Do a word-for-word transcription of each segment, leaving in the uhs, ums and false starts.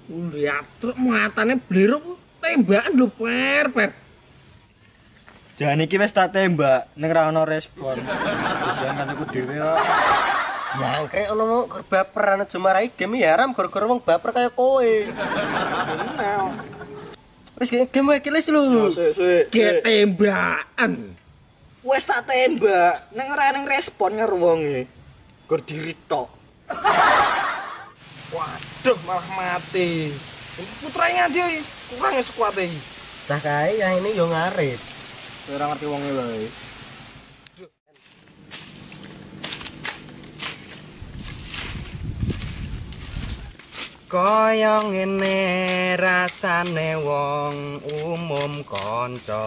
Lihat truk muatannya bliruk tembakan lho per per. Jangan iki wis tak tembak ning ra ono respon. Disian kancaku dhewe kok. Jangkrik ono mau gur baperan aja marahi game ya haram gara-gara wong baper kaya kowe. Wis game wae kilis lho. Sik sik. Ge tembakan. Wis tak tembak ning ora ning respon karo wonge. Gur diri tok. Waduh malah mati. Putranya dia kurang sekuat iki. Cah kae yang ini yo ngarit. Ora ngerti wonge wae. Kaya ngene rasane wong umum kanca.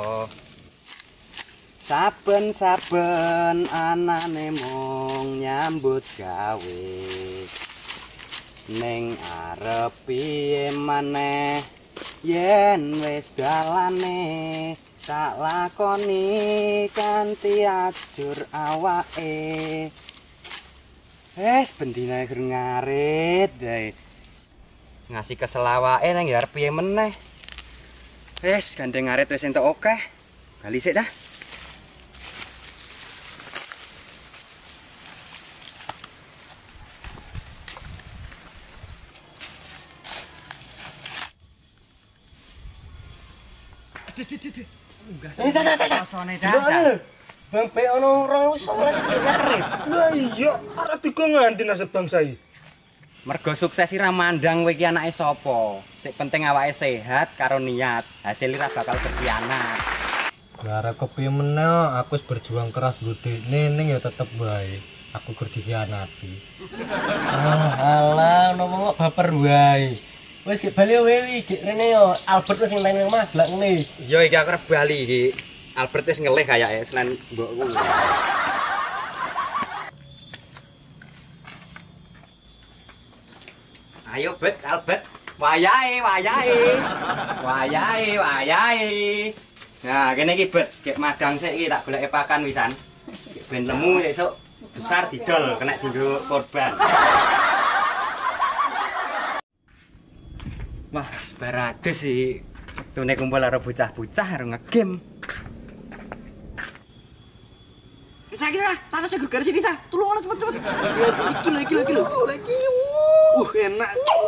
Saben-saben anane mung nyambut gawe. Ning arep piye maneh yen wis dalane tak lakoni kanthi ajur awake. Wes bendina gur ngarit dae. Ngasih kesel awake nang arep piye meneh. Wes gandeng ngarit wis entuk akeh. Bali sik dah. Ini dah dah dah. Bang P ono rong ewu songolas ngarit. Lah iya, arep diganti nasib bangsa iki. Mergo sukses ira mandang kowe iki anake sapa. Sik penting awake sehat karo niat. Hasil ira bakal berkhianat. Lah arep kepiye meneh aku wis berjuang keras nggo dekne ning ya tetep wae aku gur dikhianati. Alah alah ono baper wae. Wis bali wewi gek rene yo Albert wis ngenteni omah blak ngene. Yo iki aku arep bali iki. Albert wis ngelih kayake selain mbokku. Ayo bet Albert, wayahe wayahe. Wayahe wayahe. Nah, kene iki bet, gek madang sik iki tak goleki pakan wisan. Ben lemu esuk besar didol kena dienggo korban. Wah, sebaradus sih. Tune kumpul karo bocah-bocah karo ngegame. Saiki lah, tanah segur garis sini sah. Tulung ana cepet-cepet. Iki lho, iki lho, iki lho. Uh, enak.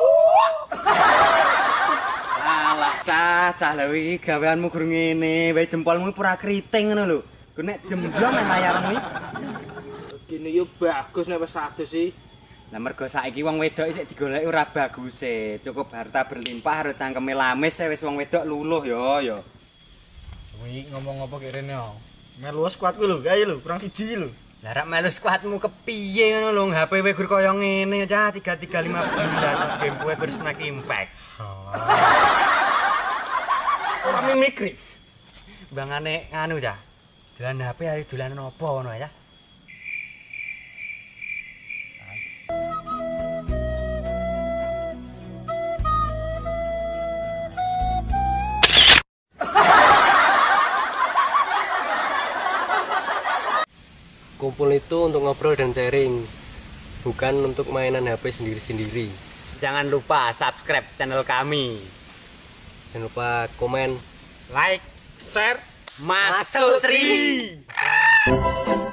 Alah, cah, cah lho iki gaweanmu gur ngene, wae jempolmu pura kriting ngono lho. Ku nek jemblong nang layarmu iki. Kene yo bagus nek wis adus iki. Lah mergo saiki wong wedok isih digoleki ora baguse. Cukup harta berlimpah karo cangkeme lamis wis wong wedok luluh ya ya. Kuwi ngomong apa kek rene yo. Melu skuadku lho, ayo lho, kurang siji lho. Lah rak melu skuadmu kepiye ngono lho, H P kowe gur kaya ngene cah tiga tiga lima belas game kowe gur snack impact. Kami mikir. Bangane anu cah. Dolan H P ayo dolanan apa ngono ya. Kumpul itu untuk ngobrol dan sharing, bukan untuk mainan H P sendiri-sendiri. Jangan lupa subscribe channel kami. Jangan lupa komen, Like, Share Masuk Sri.